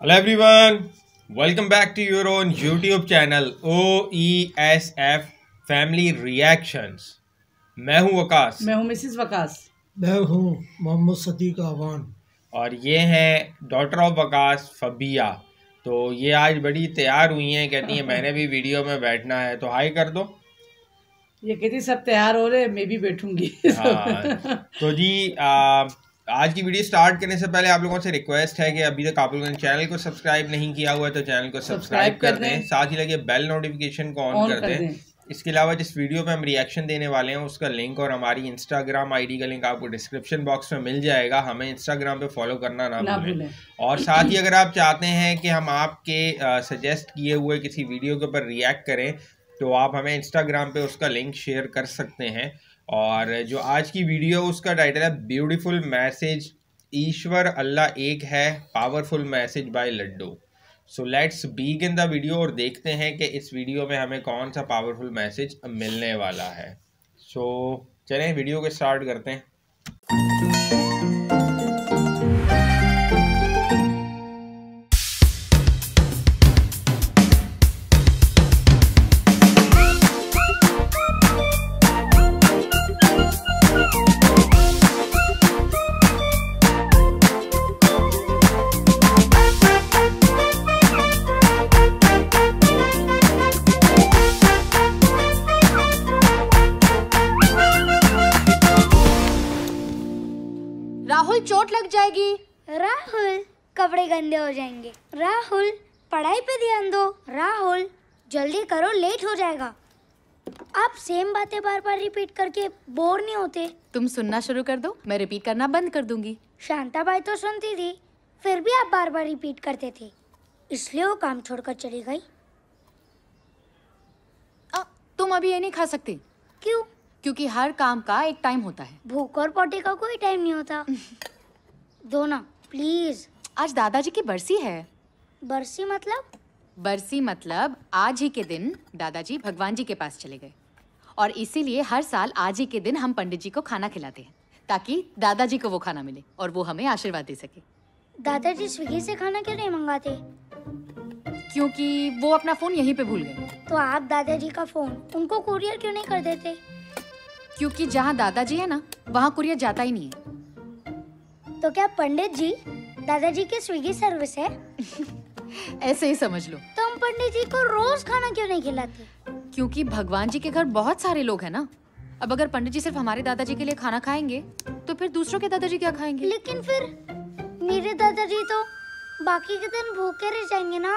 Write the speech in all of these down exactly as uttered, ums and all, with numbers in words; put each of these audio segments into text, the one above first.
Hello everyone, welcome back to your own YouTube channel O E S F Family Reactions। मैं हूं वकास। मैं हूं Mrs Waqas. मैं हूं मोहम्मद सदीक आवान। और ये हैं डॉटर ऑफ वकास फबिया। तो ये आज बड़ी तैयार हुई हैं, कहती हैं मैंने भी वीडियो में बैठना है, तो हाई कर दो। ये कहती सब तैयार हो रहे, मैं भी बैठूंगी। हाँ तो जी आ, आज की वीडियो स्टार्ट करने से पहले आप लोगों से रिक्वेस्ट है कि अभी तक आप लोगों ने चैनल को सब्सक्राइब नहीं किया हुआ है तो चैनल को सब्सक्राइब कर दें, साथ ही लगे बेल नोटिफिकेशन को ऑन कर दें। इसके अलावा जिस वीडियो पे हम रिएक्शन देने वाले हैं उसका लिंक और हमारी इंस्टाग्राम आईडी का लिंक आपको डिस्क्रिप्शन बॉक्स में मिल जाएगा। हमें इंस्टाग्राम पे फॉलो करना ना, ना भूलें। और साथ ही अगर आप चाहते हैं कि हम आपके सजेस्ट किए हुए किसी वीडियो के ऊपर रिएक्ट करें तो आप हमें इंस्टाग्राम पे उसका लिंक शेयर कर सकते हैं। और जो आज की वीडियो उसका टाइटल है ब्यूटीफुल मैसेज, ईश्वर अल्लाह एक है, powerful message by Laddu. So let's begin the video और देखते हैं कि इस वीडियो में हमें कौन सा पावरफुल मैसेज मिलने वाला है। सो so, चलें वीडियो को स्टार्ट करते हैं। राहुल चोट लग जाएगी। राहुल कपड़े गंदे हो जाएंगे। राहुल पढ़ाई पे ध्यान दो। राहुल जल्दी करो, लेट हो जाएगा। आप सेम बातें बार बार रिपीट करके बोर नहीं होते? तुम सुनना शुरू कर दो, मैं रिपीट करना बंद कर दूंगी। शांताबाई तो सुनती थी, फिर भी आप बार बार रिपीट करते थे, इसलिए वो काम छोड़कर चली गई। आ, तुम अभी ये नहीं खा सकती। क्यों? क्योंकि हर काम का एक टाइम होता है। भूख और पोटी का कोई टाइम नहीं होता। दो ना प्लीज। आज दादाजी की बरसी है। बरसी मतलब? बरसी मतलब आज ही के दिन दादाजी भगवान जी के पास चले गए और इसीलिए हर साल आज ही के दिन हम पंडित जी को खाना खिलाते हैं ताकि दादाजी को वो खाना मिले और वो हमें आशीर्वाद दे सके। दादाजी स्विगी से खाना क्यों नहीं मंगाते? क्योंकि वो अपना फोन यहीं पे भूल गए। तो आप दादाजी का फोन उनको कुरियर क्यों नहीं कर देते? क्योंकि जहाँ दादाजी है ना वहाँ कुरियर जाता ही नहीं है। तो क्या पंडित जी दादाजी की स्विगी सर्विस है? ऐसे ही समझ लो। तो हम पंडित जी को रोज खाना क्यों नहीं खिलाते? क्योंकि भगवान जी के घर बहुत सारे लोग हैं ना। अब अगर पंडित जी सिर्फ हमारे दादाजी के लिए खाना खाएंगे तो फिर दूसरों के दादाजी क्या खाएंगे? लेकिन फिर मेरे दादाजी तो बाकी के दिन भूखे रह जाएंगे ना।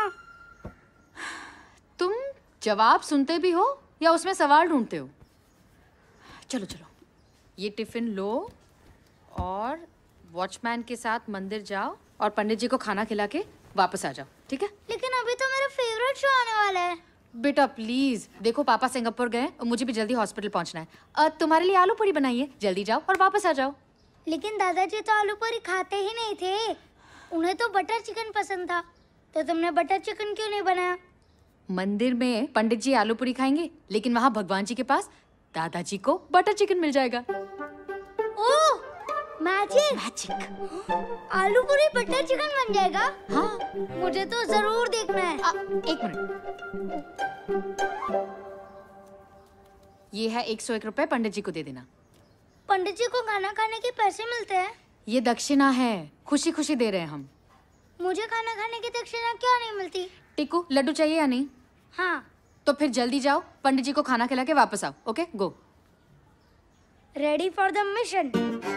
तुम जवाब सुनते भी हो या उसमें सवाल ढूंढते हो? चलो चलो, ये टिफिन लो और वॉचमैन के साथ मंदिर जाओ और पंडित जी को खाना खिला के वापस आ जाओ, ठीक है? लेकिन अभी तो मेरा फेवरेट शो आने वाला है। बेटा प्लीज, देखो पापा सिंगापुर गए और मुझे भी जल्दी हॉस्पिटल पहुंचना है। आ, तुम्हारे लिए आलू पूरी बनाइए, जल्दी जाओ और वापस आ जाओ। लेकिन दादाजी तो आलू पूरी खाते ही नहीं थे, उन्हें तो बटर चिकन पसंद था। तो तुमने बटर चिकन क्यों नहीं बनाया? मंदिर में पंडित जी आलू पूरी खाएंगे लेकिन वहाँ भगवान जी के पास दादाजी को बटर चिकन मिल जाएगा। Oh magic! मैजिक! आलू पूरी बटर चिकन बन जाएगा? हाँ, मुझे तो जरूर देखना है। आ, एक मिनट, ये है एक सौ एक रुपए, पंडित जी को दे देना। पंडित जी को खाना खाने के पैसे मिलते हैं? ये दक्षिणा है, खुशी खुशी दे रहे हैं हम। मुझे खाना खाने की दक्षिणा क्यों नहीं मिलती? टिकू लड्डू चाहिए या नहीं? हाँ। तो फिर जल्दी जाओ, पंडित जी को खाना खिला के वापस आओ। Okay, go. Ready for the mission.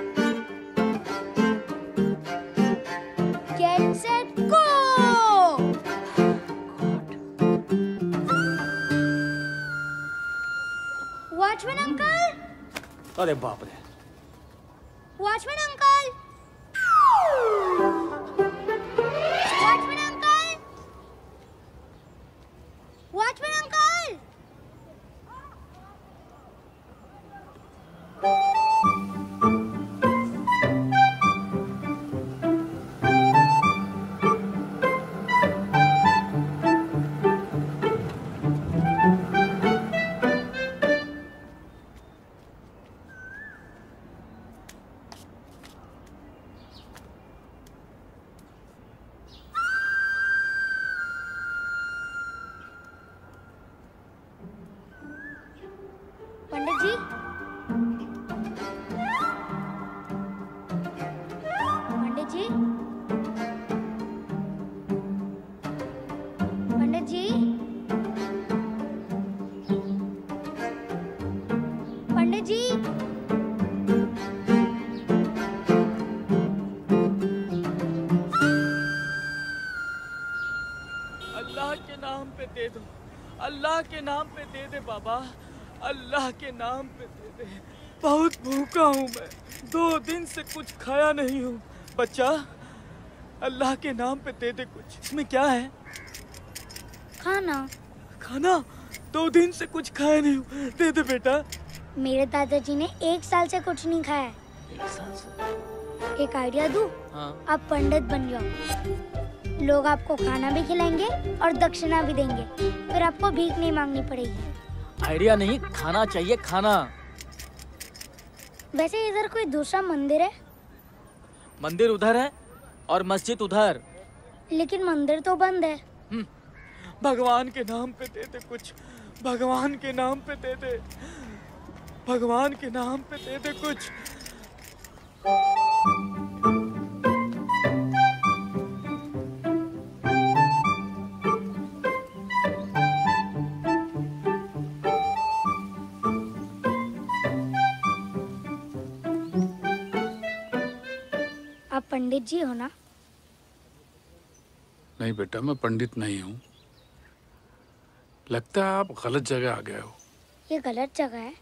Get set go. Watchman uncle! अरे बाप रे! Watchman uncle! Watchman uncle! Watchman uncle! अल्लाह के नाम पे दे दो, अल्लाह के नाम पे दे दे बाबा, अल्लाह के नाम पे दे दे। बहुत भूखा हूँ मैं, दो दिन से कुछ खाया नहीं हूँ। बच्चा, अल्लाह के नाम पे दे दे कुछ। इसमें क्या है? खाना। खाना? दो दिन से कुछ खाया नहीं हूँ, दे दे बेटा। मेरे दादाजी ने एक साल से कुछ नहीं खाया है। एक साल से? एक आइडिया दूँ? हाँ। आप पंडित बन जाओ, लोग आपको खाना भी खिलाएंगे और दक्षिणा भी देंगे, फिर आपको भीख नहीं मांगनी पड़ेगी। आइडिया नहीं, खाना चाहिए, खाना। वैसे इधर कोई दूसरा मंदिर है? मंदिर उधर है और मस्जिद उधर। लेकिन मंदिर तो बंद है। भगवान के नाम पे दे दे कुछ, भगवान के नाम पे दे दे, भगवान के नाम पे दे दे कुछ। आप पंडित जी हो ना? नहीं बेटा, मैं पंडित नहीं हूँ। लगता है आप गलत जगह आ गए हो। ये गलत जगह है।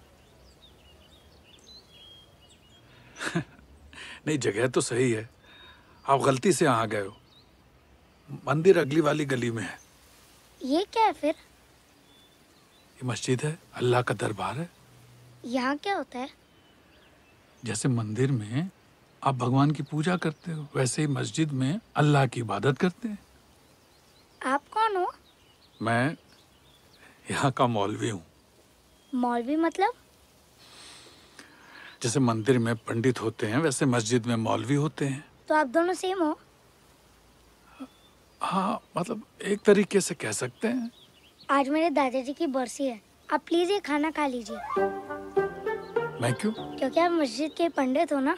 नहीं, जगह तो सही है, आप गलती से यहाँ आ गए हो। मंदिर अगली वाली गली में है। ये क्या है फिर? ये मस्जिद है, अल्लाह का दरबार है। यहाँ क्या होता है? जैसे मंदिर में आप भगवान की पूजा करते हो, वैसे ही मस्जिद में अल्लाह की इबादत करते हैं। आप कौन हो? मैं यहाँ का मौलवी हूँ। मौलवी मतलब? जैसे मंदिर में पंडित होते हैं, वैसे मस्जिद में मौलवी होते हैं। तो आप दोनों सेम हो? हाँ, मतलब एक तरीके से कह सकते हैं। आज मेरे दादाजी की बरसी है, आप प्लीज ये खाना खा लीजिए। मैं क्यों? क्योंकि आप मस्जिद के पंडित हो ना।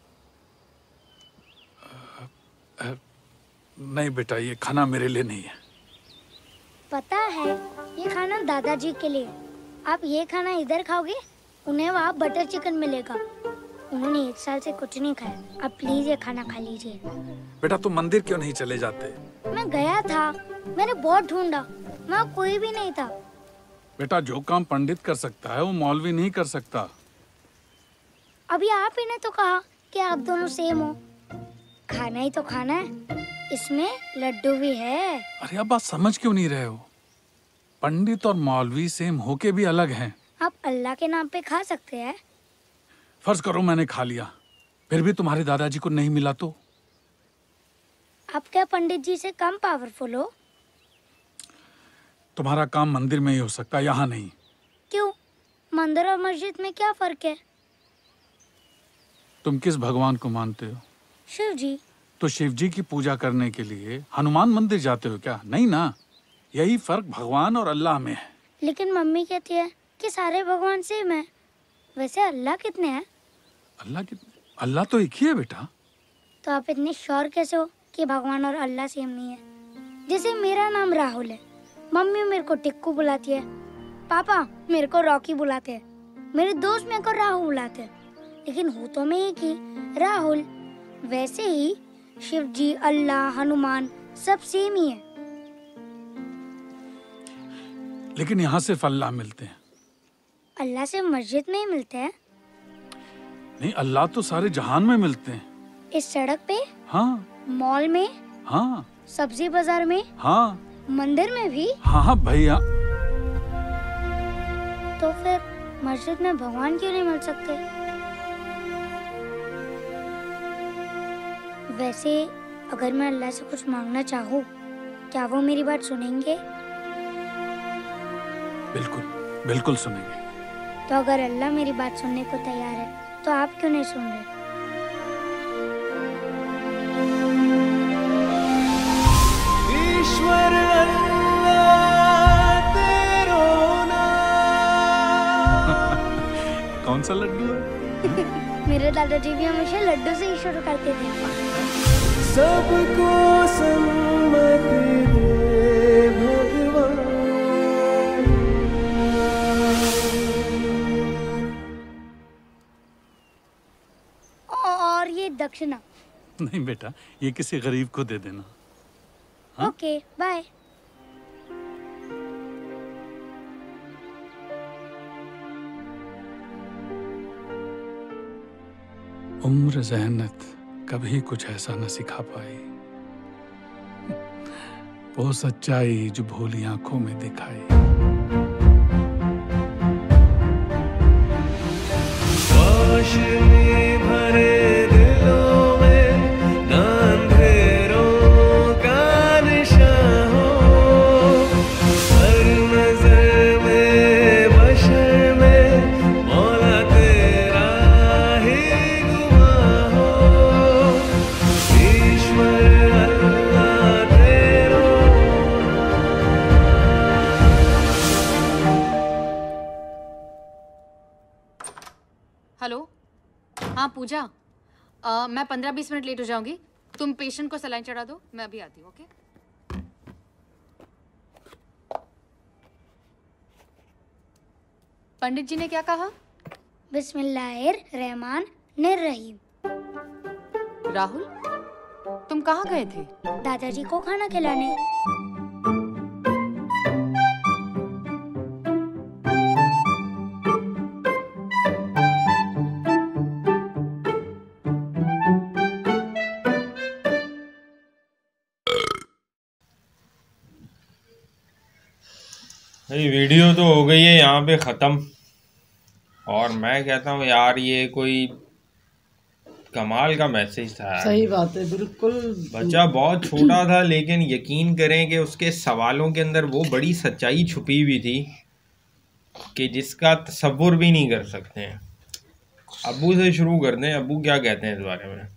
आ, नहीं बेटा, ये खाना मेरे लिए नहीं है। पता है, ये खाना दादाजी के लिए। आप ये खाना इधर खाओगे, उन्हें वहाँ बटर चिकन मिलेगा। उन्होंने एक साल से कुछ नहीं खाया। आप प्लीज ये खाना खा लीजिए। बेटा, तुम मंदिर क्यों नहीं चले जाते? मैं गया था, मैंने बहुत ढूंढा, वहाँ कोई भी नहीं था। बेटा, जो काम पंडित कर सकता है वो मौलवी नहीं कर सकता। अभी आप ही ने तो कहा कि आप दोनों सेम हो। खाना ही तो खाना है, इसमें लड्डू भी है। अरे आप बात समझ क्यों नहीं रहे हो? पंडित और मौलवी सेम होके भी अलग हैं। आप अल्लाह के नाम पे खा सकते हैं। फर्ज करो मैंने खा लिया, फिर भी तुम्हारे दादाजी को नहीं मिला तो? आप क्या पंडित जी से कम पावरफुल हो? तुम्हारा काम मंदिर में ही हो सकता है, यहाँ नहीं। क्यों? मंदिर और मस्जिद में क्या फर्क है? तुम किस भगवान को मानते हो? शिव जी। तो शिव जी की पूजा करने के लिए हनुमान मंदिर जाते हो क्या? नहीं ना। यही फर्क भगवान और अल्लाह में है। लेकिन मम्मी कहती है कि सारे भगवान सेम है। वैसे अल्लाह कितने हैं? अल्लाह कितने? अल्लाह तो एक ही है बेटा। तो आप इतने श्योर कैसे हो कि भगवान और अल्लाह सेम नहीं है? जैसे मेरा नाम राहुल है, मम्मी मेरे को टिक्कू बुलाती है, पापा मेरे को रॉकी बुलाते हैं, मेरे दोस्त मेरे को राहुल बुलाते हैं, लेकिन हो तो मैं एक ही, राहुल। वैसे ही शिव जी, अल्लाह, हनुमान सब सेम ही है। लेकिन यहाँ सिर्फ अल्लाह मिलते हैं। अल्लाह से मस्जिद में ही मिलते हैं? नहीं, अल्लाह तो सारे जहान में मिलते हैं। इस सड़क पे? हाँ। मॉल में? हाँ। सब्जी बाजार में? हाँ। मंदिर में भी? हाँ हाँ भैया। तो फिर मस्जिद में भगवान क्यों नहीं मिल सकते? वैसे अगर मैं अल्लाह से कुछ मांगना चाहूँ, क्या वो मेरी बात सुनेंगे? बिल्कुल बिल्कुल सुनेंगे। तो अगर अल्लाह मेरी बात सुनने को तैयार है, तो आप क्यों नहीं सुन रहे? ईश्वर अल्लाह तेरो नाम। कौन सा लड्डू है? मेरे दादाजी भी हमेशा लड्डू से ही शुरू करते थे। सबको सम्मति दे भगवान। और ये दक्षिणा। नहीं बेटा, ये किसी गरीब को दे देना। हाँ? Okay, bye. उम्र जहनत कभी कुछ ऐसा न सिखा पाई, वो सच्चाई जो भोली आंखों में दिखाई। भरे दिलों में अंधेरों का निशां हो, हर नजर में बशर में मौला तेरा ही गुमां हो, ईश्वर अल्लाह तेरो। हेलो, हाँ पूजा, आ, मैं पंद्रह बीस मिनट लेट हो जाऊंगी। तुम पेशेंट को सलाइन चढ़ा दो, मैं अभी आती हूँ। ओके? पंडित जी ने क्या कहा? बिस्मिल्लाहिर्रहमानिर्रहीम। राहुल, तुम कहाँ गए थे? दादाजी को खाना खिलाने। भाई वीडियो तो हो गई है यहाँ पे ख़त्म, और मैं कहता हूँ यार ये कोई कमाल का मैसेज था यार। सही बात है, बिल्कुल। बच्चा बहुत छोटा था, लेकिन यकीन करें कि उसके सवालों के अंदर वो बड़ी सच्चाई छुपी हुई थी कि जिसका तसव्वुर भी नहीं कर सकते हैं। अब्बू से शुरू कर दें, अब्बू क्या कहते हैं इस बारे में?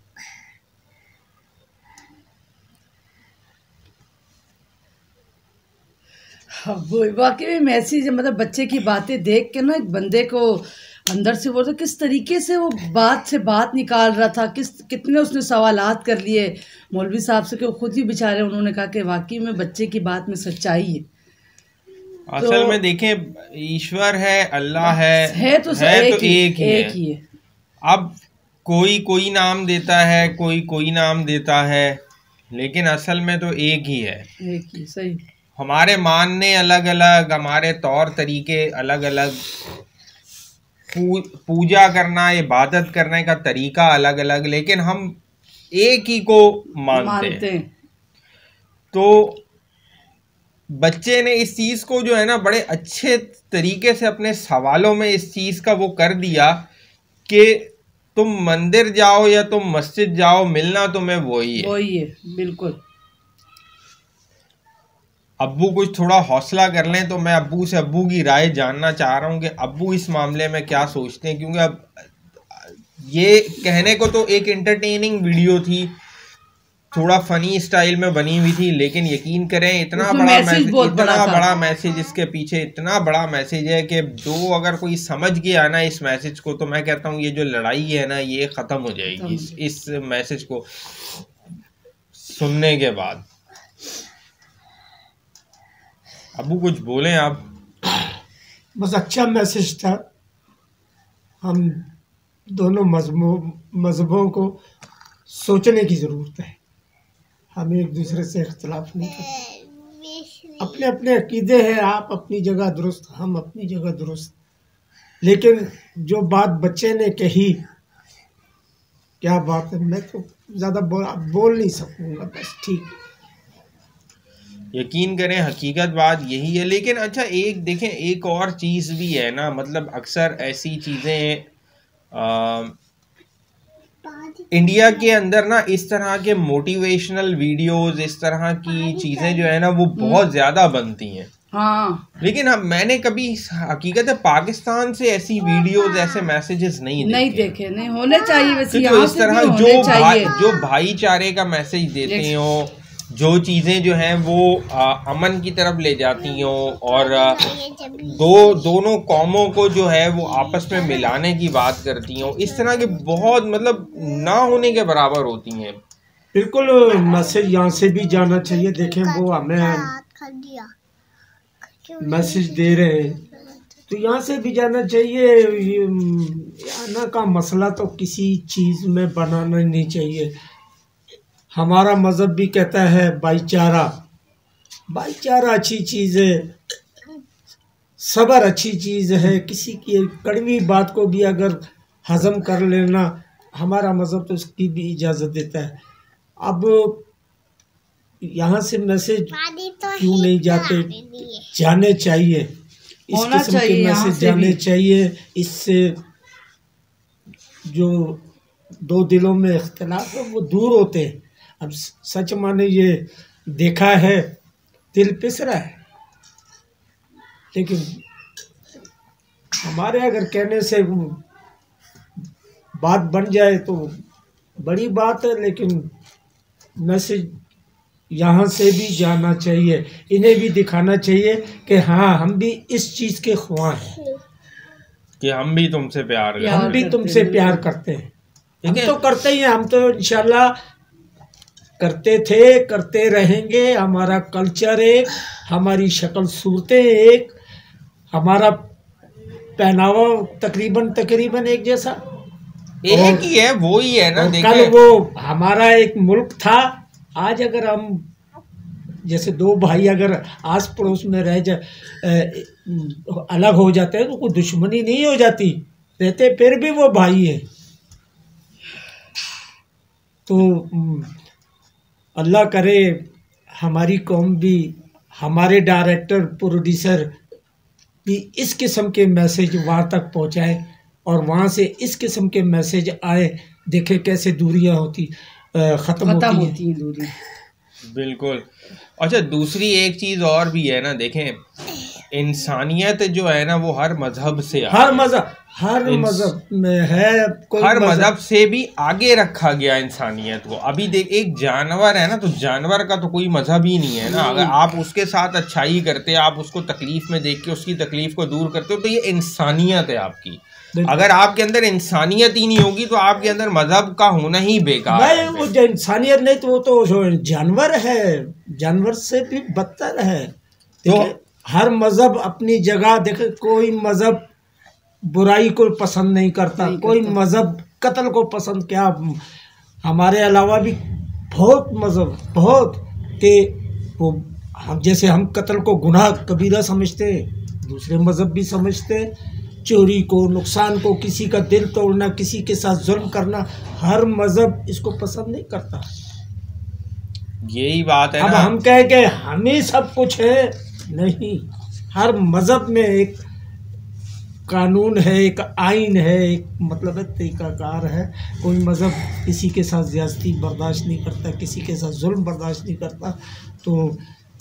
हाँ, वो वाकई में मैसेज, मतलब बच्चे की बातें देख के ना एक बंदे को अंदर से वो तो किस तरीके से वो बात से बात निकाल रहा था, किस कितने उसने सवालात कर लिए मौलवी साहब से कि वो खुद ही बेचारे उन्होंने कहा कि वाकई में बच्चे की बात में सच्चाई है। असल तो, में देखें, ईश्वर है, अल्लाह है, है तो, है एक, तो ही, एक, ही, एक है। ही है। अब कोई कोई नाम देता है, कोई कोई नाम देता है, लेकिन असल में तो एक ही है। एक ही, सही। हमारे मानने अलग अलग, हमारे तौर तरीके अलग अलग, पू, पूजा करना, इबादत करने का तरीका अलग अलग, लेकिन हम एक ही को मानते, मानते हैं। तो बच्चे ने इस चीज़ को जो है ना बड़े अच्छे तरीके से अपने सवालों में इस चीज़ का वो कर दिया कि तुम मंदिर जाओ या तुम मस्जिद जाओ, मिलना तुम्हें वही है। वही है, बिल्कुल। अब्बू कुछ थोड़ा हौसला कर लें, तो मैं अब्बू से अब्बू की राय जानना चाह रहा हूँ कि अब्बू इस मामले में क्या सोचते हैं, क्योंकि अब ये कहने को तो एक एंटरटेनिंग वीडियो थी, थोड़ा फनी स्टाइल में बनी हुई थी, लेकिन यकीन करें इतना बड़ा मैसेज, इतना बड़ा मैसेज, इसके पीछे इतना बड़ा मैसेज है कि जो अगर कोई समझ गया ना इस मैसेज को, तो मैं कहता हूँ ये जो लड़ाई है ना ये ख़त्म हो जाएगी इस, इस मैसेज को सुनने के बाद। अबू कुछ बोलें आप? बस अच्छा मैसेज था। हम दोनों मजहबों को सोचने की ज़रूरत है, हमें एक दूसरे से इख्तलाफ नहीं करते। अपने अपने अकीदे हैं, आप अपनी जगह दुरुस्त, हम अपनी जगह दुरुस्त, लेकिन जो बात बच्चे ने कही, क्या बात है, मैं तो ज़्यादा बोल, बोल नहीं सकूँगा, बस ठीक। यकीन करें हकीकत बात यही है। लेकिन अच्छा एक देखें, एक और चीज़ भी है ना, मतलब अक्सर ऐसी चीज़ें इंडिया के अंदर ना इस तरह के मोटिवेशनल वीडियोस, इस तरह की चीज़ें जो है ना वो बहुत ज़्यादा बनती हैं। हाँ, लेकिन हम मैंने कभी हकीकत है पाकिस्तान से ऐसी वीडियोस, ऐसे मैसेजेस नहीं देखे नहीं देखे, नहीं होने चाहिए वैसे। तो इस तरह जो भाई, जो भाईचारे का मैसेज देते हो, जो चीज़ें जो हैं वो आ, अमन की तरफ ले जाती हों, और आ, दो दोनों कौमों को जो है वो आपस में मिलाने की बात करती हों, इस तरह के बहुत मतलब ना होने के बराबर होती हैं। बिल्कुल मैसेज यहाँ से भी जाना चाहिए। देखें वो हमें मैसेज दे रहे हैं तो यहाँ से भी जाना चाहिए। यहाँ का मसला तो किसी चीज़ में बनाना नहीं चाहिए। हमारा मज़हब भी कहता है भाईचारा, भाईचारा अच्छी चीज़ है, सब्र अच्छी चीज़ है। किसी की कड़वी बात को भी अगर हज़म कर लेना हमारा मज़हब तो उसकी भी इजाज़त देता है। अब यहाँ से मैसेज क्यों नहीं जाते, जाने चाहिए, इस होना किस्म के चाहिए यहाँ मैसेज से जाने भी। चाहिए। इससे जो दो दिलों में इख्तिलाफ है वो दूर होते हैं। अब सच माने ये देखा है, दिल पिस रहा है, लेकिन हमारे अगर कहने से बात बन जाए तो बड़ी बात है, लेकिन मैसेज यहाँ से भी जाना चाहिए, इन्हें भी दिखाना चाहिए कि हाँ हम भी इस चीज़ के ख्वाह हैं कि हम भी तुमसे प्यार करते हम भी करते तुमसे हैं। प्यार करते हैं। हम ठीक है। तो करते ही हैं, हम तो इंशाल्लाह करते थे, करते रहेंगे। हमारा कल्चर एक, हमारी शक्ल सूरतें एक, हमारा पहनावा तकरीबन तकरीबन एक जैसा, एक ही है, वो ही है ना। और देखें कल वो हमारा एक मुल्क था, आज अगर हम जैसे दो भाई अगर आस पड़ोस में रह जा अ, अलग हो जाते हैं तो कोई दुश्मनी नहीं हो जाती, रहते फिर भी वो भाई है। तो अम, अल्लाह करे हमारी कौम भी, हमारे डायरेक्टर प्रोड्यूसर भी इस किस्म के मैसेज वहाँ तक पहुँचाए और वहाँ से इस किस्म के मैसेज आए। देखे कैसे दूरियां होती ख़त्म खत्म होती हैं। होती है दूरी। बिल्कुल। अच्छा, दूसरी एक चीज और भी है ना, देखें इंसानियत जो है ना वो हर मजहब से आगे हर मजहब हर इंस- मजहब में है, कोई हर मजहब से भी आगे रखा गया इंसानियत को। अभी देख, एक जानवर है ना, तो जानवर का तो कोई मजहब ही नहीं है ना। अगर आप उसके साथ अच्छाई करते, आप उसको तकलीफ में देख के उसकी तकलीफ को दूर करते हो, तो ये इंसानियत है आपकी। बिल्कुल। अगर आपके अंदर इंसानियत ही नहीं होगी तो आपके अंदर मजहब का होना ही बेकार भाई है। वो जो इंसानियत नहीं तो वो तो जो जानवर है, जानवर से भी बदतर है। तो देखिए, हर मजहब अपनी जगह, देखे कोई मजहब बुराई को पसंद नहीं करता, नहीं कोई करता। मजहब कत्ल को पसंद, क्या हमारे अलावा भी बहुत मजहब बहुत के वो हम जैसे हम कत्ल को गुनाह कबीरा समझते हैं, दूसरे मजहब भी समझते हैं। चोरी को, नुकसान को, किसी का दिल तोड़ना, किसी के साथ जुल्म करना, हर मजहब इसको पसंद नहीं करता। यही बात है अब ना। हम कहें कि हम ही सब कुछ है, नहीं। हर मजहब में एक कानून है, एक आइन है, एक मतलब है तरीकाकार है। कोई मजहब किसी के साथ ज्यादती बर्दाश्त नहीं करता, किसी के साथ जुल्म बर्दाश्त नहीं करता। तो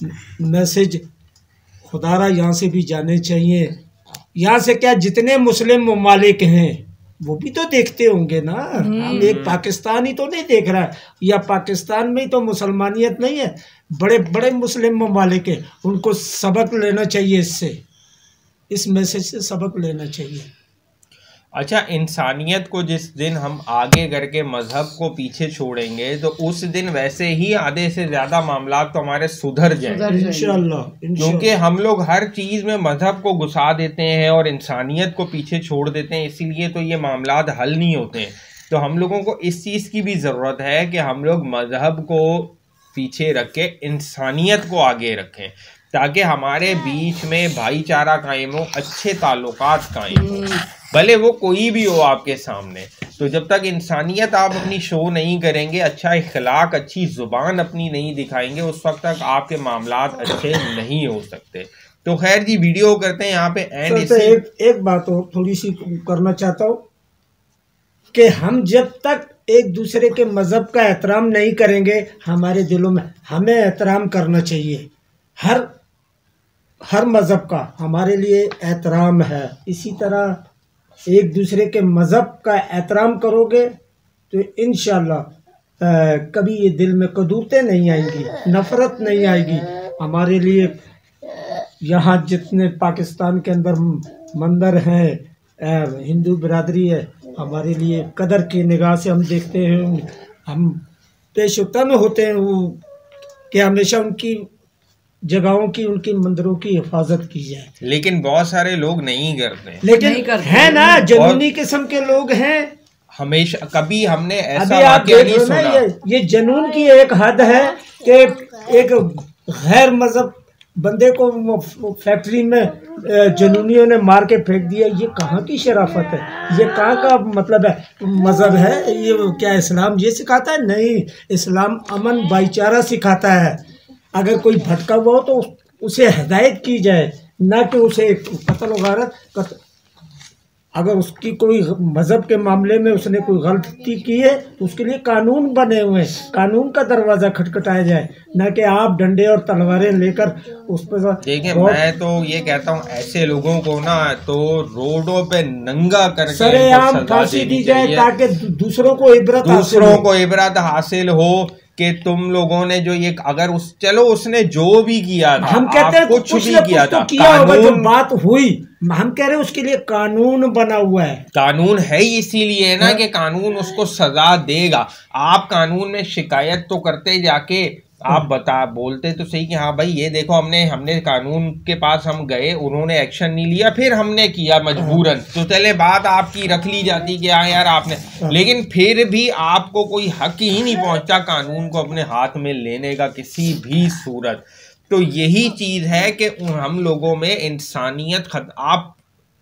मैसेज खुदारा यहाँ से भी जाने चाहिए। यहाँ से क्या, जितने मुस्लिम ममालिक हैं वो भी तो देखते होंगे ना। हम एक पाकिस्तान ही तो नहीं देख रहा है, या पाकिस्तान में ही तो मुसलमानियत नहीं है, बड़े बड़े मुस्लिम ममालिक हैं। उनको सबक लेना चाहिए, इससे इस मैसेज से सबक लेना चाहिए। अच्छा, इंसानियत को जिस दिन हम आगे करके मजहब को पीछे छोड़ेंगे तो उस दिन वैसे ही आधे से ज्यादा मामला तो हमारे सुधर जाएंगे। सुधर जाएंगे। इंशाअल्लाह क्योंकि इंशाअल्लाह। हम लोग हर चीज में मजहब को घुसा देते हैं और इंसानियत को पीछे छोड़ देते हैं, इसीलिए तो ये मामलात हल नहीं होते हैं। तो हम लोगों को इस चीज की भी जरूरत है कि हम लोग मजहब को पीछे रख के इंसानियत को आगे रखें, ताकि हमारे बीच में भाईचारा कायम हो, अच्छे ताल्लुकात कायम हो, भले वो कोई भी हो आपके सामने। तो जब तक इंसानियत आप अपनी शो नहीं करेंगे, अच्छा इखलाक, अच्छी ज़ुबान अपनी नहीं दिखाएंगे, उस वक्त तक आपके मामलात अच्छे नहीं हो सकते। तो खैर जी, वीडियो करते हैं यहाँ पे एंड। सर, तो एक एक बात और थोड़ी सी करना चाहता हूँ कि हम जब तक एक दूसरे के मज़हब का एहतराम नहीं करेंगे, हमारे दिलों में हमें एहतराम करना चाहिए। हर हर मज़हब का हमारे लिए एहतराम है। इसी तरह एक दूसरे के मज़हब का एहतराम करोगे तो इंशाअल्लाह कभी ये दिल में कदूरतें नहीं आएंगी, नफ़रत नहीं आएगी। हमारे लिए यहाँ जितने पाकिस्तान के अंदर मंदिर हैं, हिंदू बिरादरी है, हमारे लिए कदर की निगाह से हम देखते हैं, हम पेशतन होते हैं वो कि हमेशा उनकी जगहों की, उनकी मंदिरों की हिफाजत की जाए। लेकिन बहुत सारे लोग नहीं करते, लेकिन नहीं करते। है ना, जनूनी किस्म के लोग हैं। हमेशा कभी हमने ऐसा अभी आप वाकया देख नहीं रहे हो ना, सुना। ये ये जनून की एक हद है कि एक गैर मजहब बंदे को फैक्ट्री में जनूनियों ने मार के फेंक दिया। ये कहाँ की शराफत है? ये कहाँ का मतलब है मज़हब है? ये क्या इस्लाम ये सिखाता है? नहीं, इस्लाम अमन भाईचारा सिखाता है। अगर कोई भटका हुआ हो तो उसे हिदायत की जाए, ना कि उसे कत्ल वगारत। अगर उसकी कोई मज़हब के मामले में उसने कोई गलती की है तो उसके लिए कानून बने हुए हैं, कानून का दरवाज़ा खटखटाया जाए, ना कि आप डंडे और तलवारें लेकर उस पर। देखिए, मैं तो ये कहता हूँ ऐसे लोगों को ना तो रोडों पे नंगा करके सरेआम फांसी दी जाए ताकि दूसरों को इबरत दूसरों को इबरत हासिल हो कि तुम लोगों ने जो ये अगर उस चलो उसने जो भी किया था, हम कहते हैं कुछ कुछ भी न किया कुछ था, तो किया होगा। जो कानून बात हुई हम कह रहे हैं उसके लिए कानून बना हुआ है। कानून है ही इसीलिए ना कि कानून उसको सजा देगा। आप कानून में शिकायत तो करते जाके आप बता बोलते तो सही कि हाँ भाई ये देखो हमने हमने कानून के पास हम गए, उन्होंने एक्शन नहीं लिया, फिर हमने किया मजबूरन, तो चले बात आपकी रख ली जाती कि हाँ यार आपने, लेकिन फिर भी आपको कोई हक ही नहीं पहुंचा कानून को अपने हाथ में लेने का किसी भी सूरत। तो यही चीज है कि हम लोगों में इंसानियत खत आप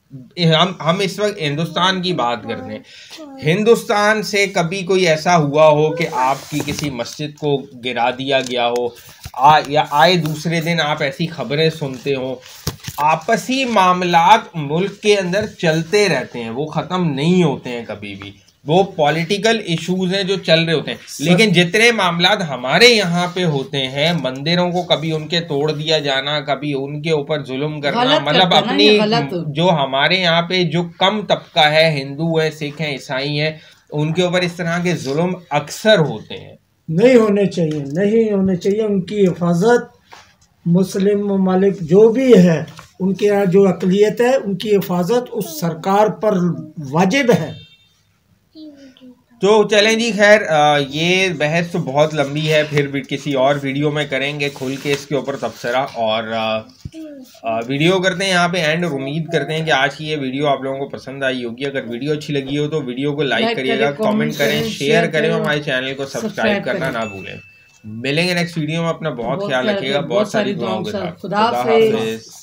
हम हम इस वक्त हिंदुस्तान की बात करते हैं। हिंदुस्तान से कभी कोई ऐसा हुआ हो कि आपकी किसी मस्जिद को गिरा दिया गया हो, आ, या आए दूसरे दिन आप ऐसी खबरें सुनते हो? आपसी मामलात मुल्क के अंदर चलते रहते हैं, वो ख़त्म नहीं होते हैं कभी भी। वो पॉलिटिकल इश्यूज हैं जो चल रहे होते हैं, लेकिन जितने मामलात हमारे यहाँ पे होते हैं, मंदिरों को कभी उनके तोड़ दिया जाना, कभी उनके ऊपर जुल्म करना, मतलब अपनी जो हमारे यहाँ पे जो कम तबका है, हिंदू है, सिख हैं, ईसाई हैं, उनके ऊपर इस तरह के जुल्म अक्सर होते हैं। नहीं होने चाहिए, नहीं होने चाहिए। उनकी हिफाजत मुस्लिम ममालिक जो भी है, उनके यहाँ जो अक़लियत है, उनकी हिफाजत उस सरकार पर वाजिब है। तो चलें जी, खैर ये बहस तो बहुत लंबी है, फिर भी किसी और वीडियो में करेंगे खुल के इसके ऊपर तबसरा। और आ, आ, वीडियो करते हैं यहाँ पे एंड, और उम्मीद करते हैं कि आज की ये वीडियो आप लोगों को पसंद आई होगी। अगर वीडियो अच्छी लगी हो तो वीडियो को लाइक करिएगा, कमेंट करें, शेयर करें, हमारे चैनल को सब्सक्राइब करना ना भूलें। मिलेंगे नेक्स्ट वीडियो में, अपना बहुत ख्याल रखिएगा, बहुत सारी दुआओं के साथ। खुदा हाफिज़।